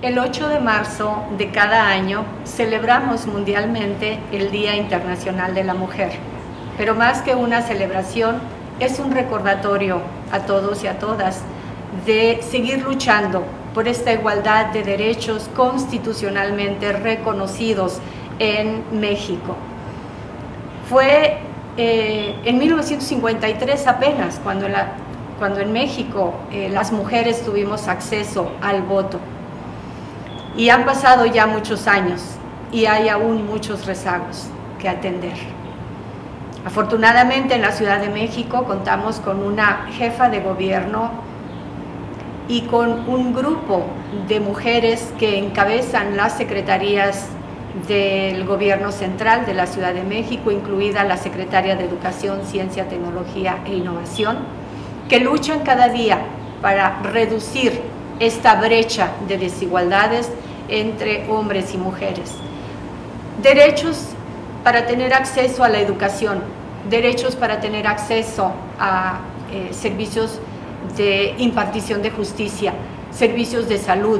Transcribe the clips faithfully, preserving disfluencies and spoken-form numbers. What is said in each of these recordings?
El ocho de marzo de cada año celebramos mundialmente el Día Internacional de la Mujer, pero más que una celebración, es un recordatorio a todos y a todas de seguir luchando por esta igualdad de derechos constitucionalmente reconocidos en México. Fue eh, en mil novecientos cincuenta y tres apenas cuando, la, cuando en México eh, las mujeres tuvimos acceso al voto. Y han pasado ya muchos años y hay aún muchos rezagos que atender. Afortunadamente en la Ciudad de México contamos con una jefa de gobierno y con un grupo de mujeres que encabezan las secretarías del gobierno central de la Ciudad de México, incluida la secretaria de Educación, Ciencia, Tecnología e Innovación, que luchan cada día para reducir esta brecha de desigualdades entre hombres y mujeres. Derechos para tener acceso a la educación, derechos para tener acceso a eh, servicios de impartición de justicia, servicios de salud.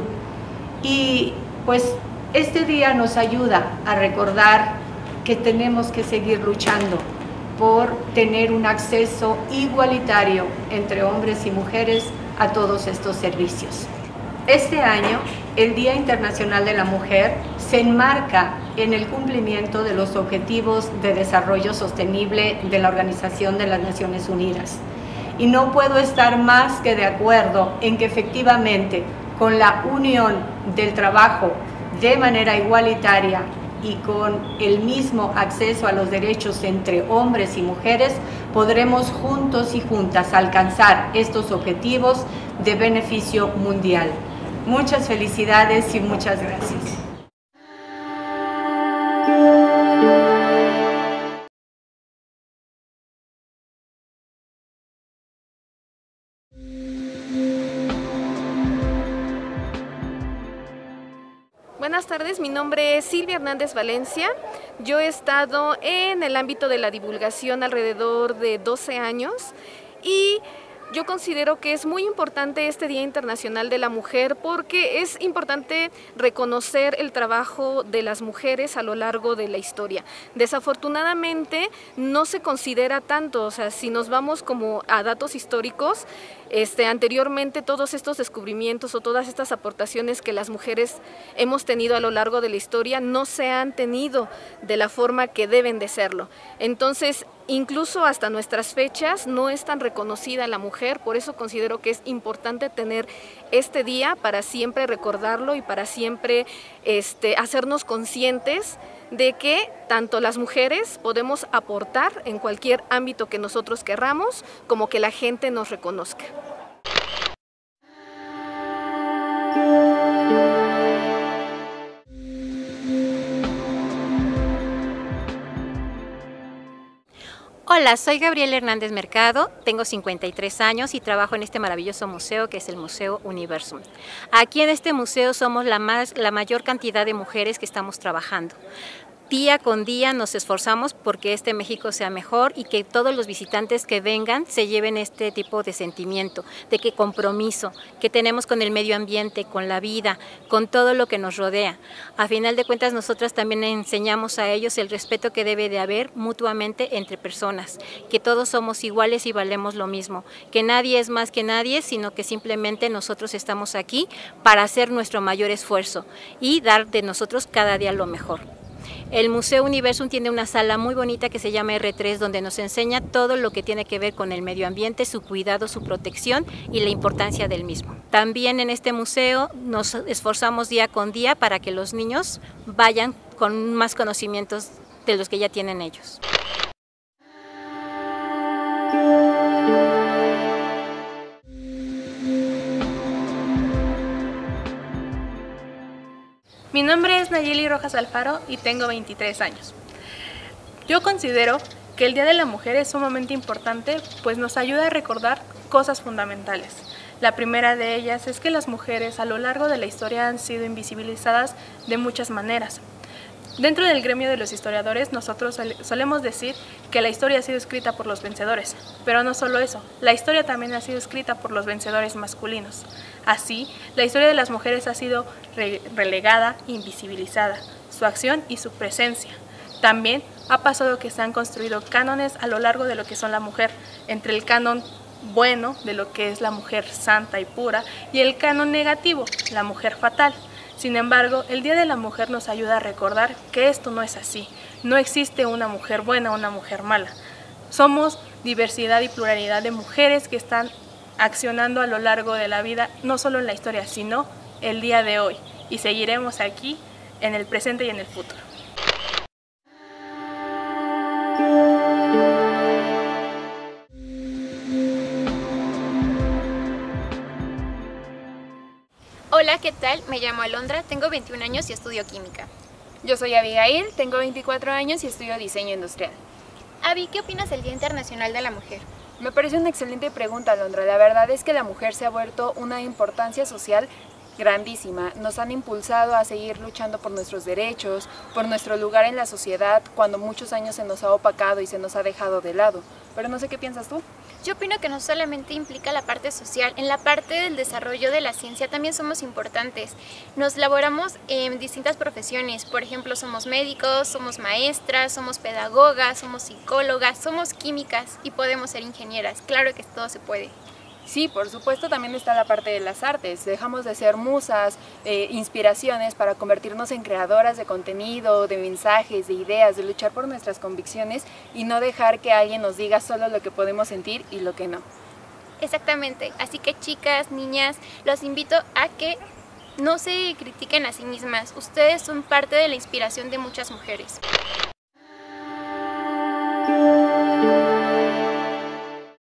Y pues este día nos ayuda a recordar que tenemos que seguir luchando por tener un acceso igualitario entre hombres y mujeres a todos estos servicios. Este año, el Día Internacional de la Mujer se enmarca en el cumplimiento de los Objetivos de Desarrollo Sostenible de la Organización de las Naciones Unidas. Y no puedo estar más que de acuerdo en que efectivamente, con la unión del trabajo de manera igualitaria y con el mismo acceso a los derechos entre hombres y mujeres, podremos juntos y juntas alcanzar estos objetivos de beneficio mundial. Muchas felicidades y muchas gracias. Buenas tardes, mi nombre es Silvia Hernández Valencia. Yo he estado en el ámbito de la divulgación alrededor de doce años y yo considero que es muy importante este Día Internacional de la Mujer porque es importante reconocer el trabajo de las mujeres a lo largo de la historia. Desafortunadamente no se considera tanto, o sea, si nos vamos como a datos históricos, este, anteriormente todos estos descubrimientos o todas estas aportaciones que las mujeres hemos tenido a lo largo de la historia no se han tenido de la forma que deben de serlo. Entonces, incluso hasta nuestras fechas no es tan reconocida la mujer, por eso considero que es importante tener este día para siempre recordarlo y para siempre este, hacernos conscientes de que tanto las mujeres podemos aportar en cualquier ámbito que nosotros querramos, como que la gente nos reconozca. Hola, soy Gabriela Hernández Mercado, tengo cincuenta y tres años y trabajo en este maravilloso museo que es el Museo Universum. Aquí en este museo somos la, más, la mayor cantidad de mujeres que estamos trabajando. Día con día nos esforzamos porque este México sea mejor y que todos los visitantes que vengan se lleven este tipo de sentimiento, de que compromiso que tenemos con el medio ambiente, con la vida, con todo lo que nos rodea. A final de cuentas nosotras también enseñamos a ellos el respeto que debe de haber mutuamente entre personas, que todos somos iguales y valemos lo mismo, que nadie es más que nadie, sino que simplemente nosotros estamos aquí para hacer nuestro mayor esfuerzo y dar de nosotros cada día lo mejor. El Museo Universum tiene una sala muy bonita que se llama erre tres, donde nos enseña todo lo que tiene que ver con el medio ambiente, su cuidado, su protección y la importancia del mismo. También en este museo nos esforzamos día con día para que los niños vayan con más conocimientos de los que ya tienen ellos. Mi nombre es Nayeli Rojas Alfaro y tengo veintitrés años. Yo considero que el Día de la Mujer es sumamente importante, pues nos ayuda a recordar cosas fundamentales. La primera de ellas es que las mujeres a lo largo de la historia han sido invisibilizadas de muchas maneras. Dentro del gremio de los historiadores, nosotros solemos decir que la historia ha sido escrita por los vencedores, pero no solo eso, la historia también ha sido escrita por los vencedores masculinos. Así, la historia de las mujeres ha sido re relegada, invisibilizada, su acción y su presencia. También ha pasado que se han construido cánones a lo largo de lo que son la mujer, entre el canon bueno, de lo que es la mujer santa y pura, y el canon negativo, la mujer fatal. Sin embargo, el Día de la Mujer nos ayuda a recordar que esto no es así. No existe una mujer buena o una mujer mala. Somos diversidad y pluralidad de mujeres que están accionando a lo largo de la vida, no solo en la historia, sino el día de hoy. Y seguiremos aquí en el presente y en el futuro. Hola, ¿qué tal? Me llamo Alondra, tengo veintiún años y estudio química. Yo soy Abigail, tengo veinticuatro años y estudio diseño industrial. Abby, ¿qué opinas del Día Internacional de la Mujer? Me parece una excelente pregunta, Alondra. La verdad es que la mujer se ha vuelto una importancia social grandísima. Nos han impulsado a seguir luchando por nuestros derechos, por nuestro lugar en la sociedad, cuando muchos años se nos ha opacado y se nos ha dejado de lado. Pero no sé qué piensas tú. Yo opino que no solamente implica la parte social, en la parte del desarrollo de la ciencia también somos importantes. Nos laboramos en distintas profesiones, por ejemplo, somos médicos, somos maestras, somos pedagogas, somos psicólogas, somos químicas y podemos ser ingenieras. Claro que todo se puede. Sí, por supuesto también está la parte de las artes. Dejamos de ser musas, eh, inspiraciones para convertirnos en creadoras de contenido, de mensajes, de ideas, de luchar por nuestras convicciones y no dejar que alguien nos diga solo lo que podemos sentir y lo que no. Exactamente, así que chicas, niñas, los invito a que no se critiquen a sí mismas. Ustedes son parte de la inspiración de muchas mujeres.